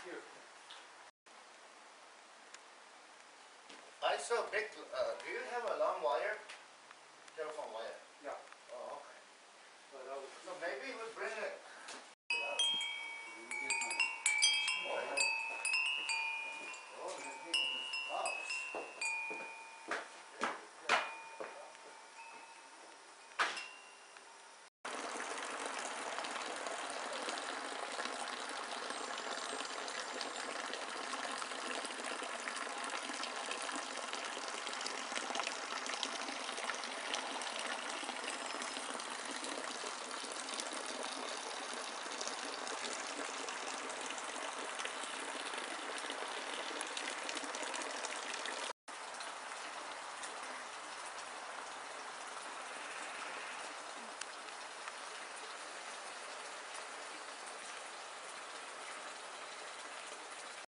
Here. I saw big, do you have a long wire? Telephone wire? Yeah. Oh, okay. But I was So maybe we bring it